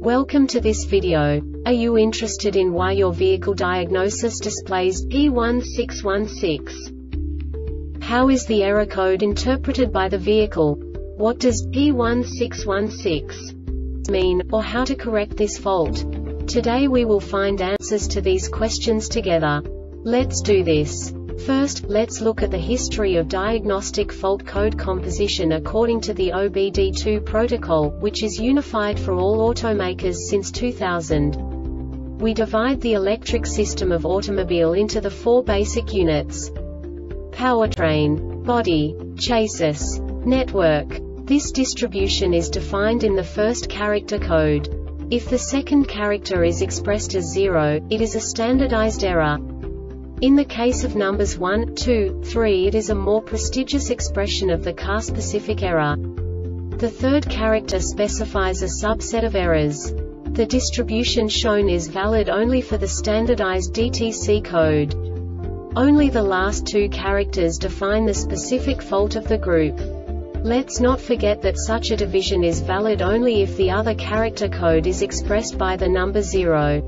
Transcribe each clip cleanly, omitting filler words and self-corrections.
Welcome to this video. Are you interested in why your vehicle diagnosis displays P1616? How is the error code interpreted by the vehicle? What does P1616 mean, or how to correct this fault? Today we will find answers to these questions together. Let's do this. First, let's look at the history of diagnostic fault code composition according to the OBD2 protocol, which is unified for all automakers since 2000. We divide the electric system of automobile into the four basic units: powertrain, body, chassis, network. This distribution is defined in the first character code. If the second character is expressed as 0, it is a standardized error. In the case of numbers 1, 2, 3, it is a more prestigious expression of the car-specific error. The third character specifies a subset of errors. The distribution shown is valid only for the standardized DTC code. Only the last two characters define the specific fault of the group. Let's not forget that such a division is valid only if the other character code is expressed by the number 0.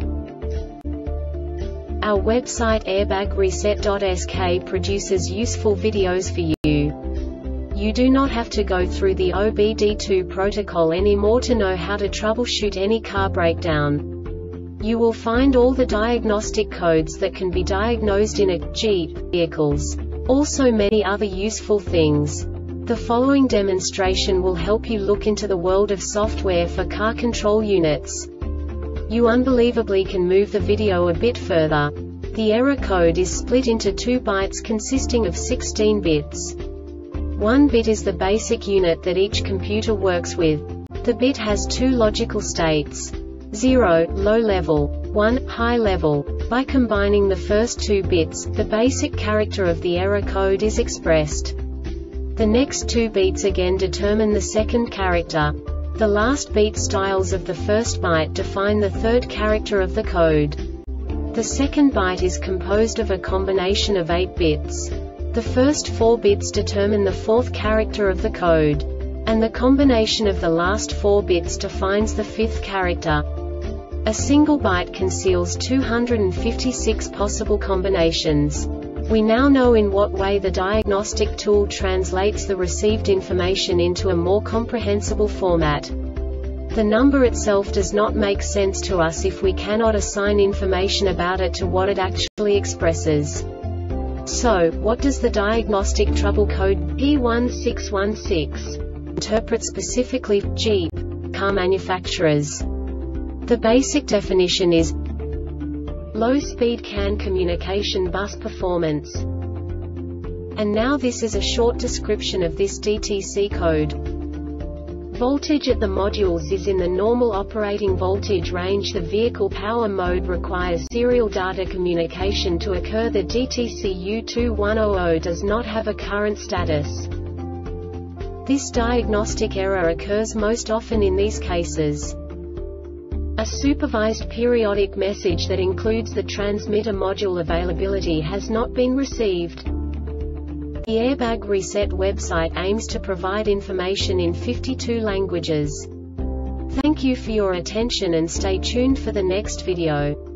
Our website airbagreset.sk produces useful videos for you. You do not have to go through the OBD2 protocol anymore to know how to troubleshoot any car breakdown. You will find all the diagnostic codes that can be diagnosed in a Jeep vehicles. Also many other useful things. The following demonstration will help you look into the world of software for car control units. You unbelievably can move the video a bit further. The error code is split into 2 bytes consisting of 16 bits. 1 bit is the basic unit that each computer works with. The bit has 2 logical states: 0, low level, 1, high level. By combining the first 2 bits, the basic character of the error code is expressed. The next 2 beats again determine the second character. The last beat styles of the first byte define the third character of the code. The second byte is composed of a combination of 8 bits. The first 4 bits determine the fourth character of the code. And the combination of the last 4 bits defines the fifth character. A single byte conceals 256 possible combinations. We now know in what way the diagnostic tool translates the received information into a more comprehensible format. The number itself does not make sense to us if we cannot assign information about it to what it actually expresses. So, what does the diagnostic trouble code P1616 interpret specifically for Jeep car manufacturers? The basic definition is low-speed CAN communication bus performance. And now this is a short description of this DTC code. Voltage at the modules is in the normal operating voltage range. The vehicle power mode requires serial data communication to occur. The DTC U2100 does not have a current status. This diagnostic error occurs most often in these cases: a supervised periodic message that includes the transmitter module availability has not been received. The Airbag Reset website aims to provide information in 52 languages. Thank you for your attention and stay tuned for the next video.